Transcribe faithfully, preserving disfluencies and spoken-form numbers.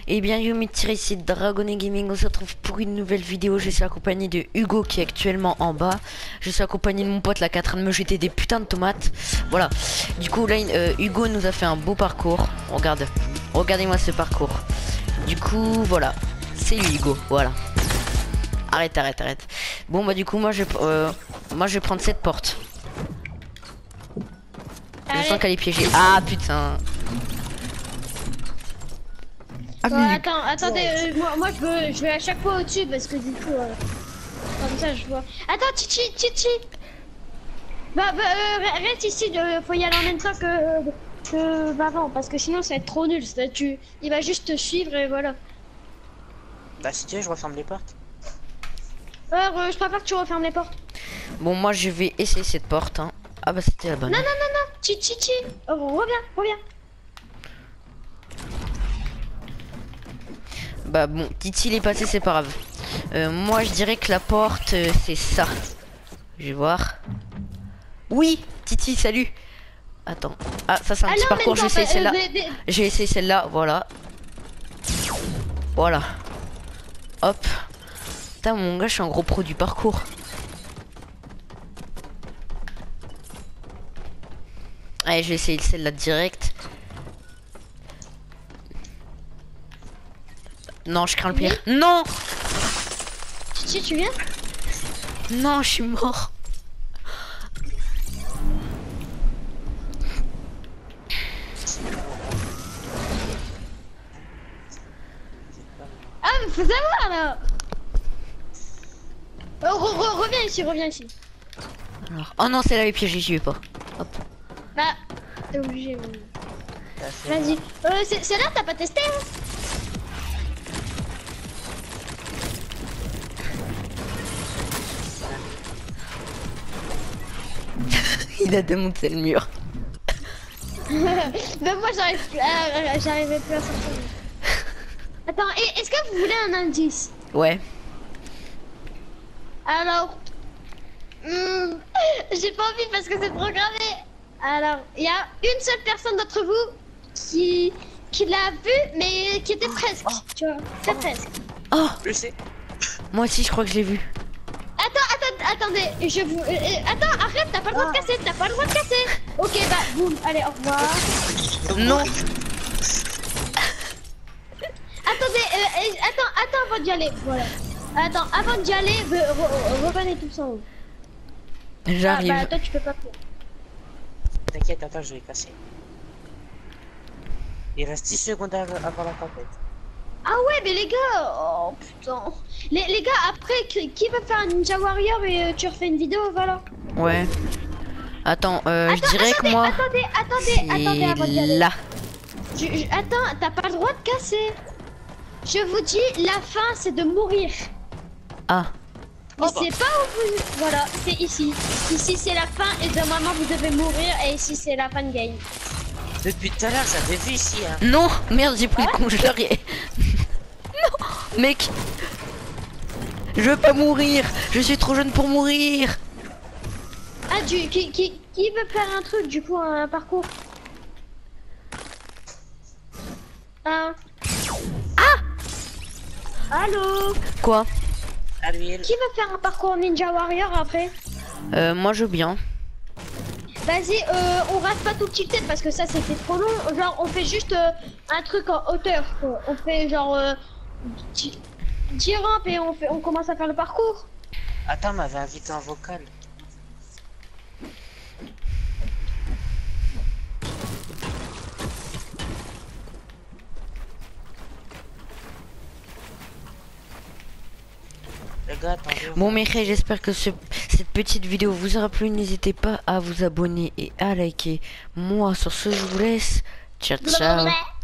Et bien yo ici Dragon et Gaming, on se retrouve pour une nouvelle vidéo. Je suis accompagné de Hugo qui est actuellement en bas. Je suis accompagné de mon pote là qui est en train de me jeter des putains de tomates. Voilà. Du coup là euh, Hugo nous a fait un beau parcours. Regarde. Regardez-moi ce parcours. Du coup voilà. C'est lui Hugo. Voilà. Arrête, arrête, arrête. Bon bah du coup moi je euh, moi je vais prendre cette porte. Je sens qu'elle est piégée. Ah putain. Ah, bon, attends, attendez, euh, moi, moi je, veux, je vais à chaque fois au-dessus parce que du coup, euh, comme ça je vois. Attends, Titi, Titi. Bah, bah euh, reste ici, de, faut y aller en même temps que, que bah, avant, parce que sinon ça va être trop nul. Ça, tu, il va juste te suivre et voilà. Bah si tu veux, je referme les portes. Alors, euh, je préfère que tu refermes les portes. Bon, moi je vais essayer cette porte. Hein. Ah bah c'était la bonne. Non, non, non, non, Titi, Titi. Oh, reviens, reviens. Bah bon, Titi il est passé, c'est pas grave. Euh, moi je dirais que la porte euh, c'est ça. Je vais voir. Oui, Titi, salut. Attends. Ah, ça c'est un Ah petit non, parcours, je vais essayer euh, celle-là. mais- mais- J'ai essayé celle-là, voilà. Voilà. Hop. Putain mon gars, je suis un gros pro du parcours. Allez, je vais essayer celle-là direct. Non, je crains le pire. Oui. Non. Titi, tu viens? Non, je suis mort. Ah, mais faut savoir là. Oh, re, re, reviens ici, reviens ici. Alors... Oh non, celle-là est piégée, j'y vais pas. Hop. Bah, t'es obligé. oui. T'as fait Vas-y. Euh, c'est c'est là, t'as pas testé hein? Il a démonté le mur. Même moi, j'arrive plus à- j'arrivais plus à sortir. Attends, et- est-ce que vous voulez un indice? Ouais. Alors, hmm, j'ai pas envie parce que c'est programmé. Alors, il y a une seule personne d'entre vous qui, qui l'a vu, mais qui était presque. Tu vois, très presque. Oh, Je sais. moi aussi je crois que je l'ai vu. Attends, attends, attendez, je vous... euh, euh, attends, arrête, t'as pas le droit de casser, t'as pas le droit de casser. Ok, bah, boum, allez, au revoir. Non. Attendez, euh, euh, attends, attends avant d'y aller, voilà. Attends, avant d'y aller, re- re- revenez tous en haut. J'arrive. Ah, bah, toi, tu peux pas faire. T'inquiète, attends, je vais casser. Il reste dix secondes av- avant la tempête. Ah ouais, mais les gars, oh putain. Les, les gars, après, qui qui veut faire un Ninja Warrior et euh, tu refais une vidéo, voilà. Ouais. Attends, euh, je Attends, dirais attendez, que moi attendez, attendez, attendez avant d'y c'est aller. là. Je- je- attends, t'as pas le droit de casser. Je vous dis, la fin, c'est de mourir. Ah. Mais Oh bah. c'est pas où vous... Voilà, c'est ici. Ici, c'est la fin et normalement, vous devez mourir. Et ici, c'est la fin de game. Depuis tout à l'heure, j'avais vu ici. Hein. Non, merde, j'ai pris le congélateur. et- Non, mec. Je veux pas mourir. Je suis trop jeune pour mourir. Ah, du, qui, qui, qui veut faire un truc, du coup, un parcours? Ah. Ah. Allô? Quoi? À l'huile. Qui veut faire un parcours Ninja Warrior après? Euh, moi je veux bien. Vas-y, euh, on rate pas tout tilted parce que ça c'était trop long. Genre, on fait juste euh, un truc en hauteur. Quoi. On fait genre euh, dix rampes et on, fait, on commence à faire le parcours. Attends, m'avait invité en vocal. Les gars, attendez. Bon mes frères, j'espère que ce, cette petite vidéo vous aura plu. N'hésitez pas à vous abonner et à liker. Moi sur ce je vous laisse. Ciao ciao.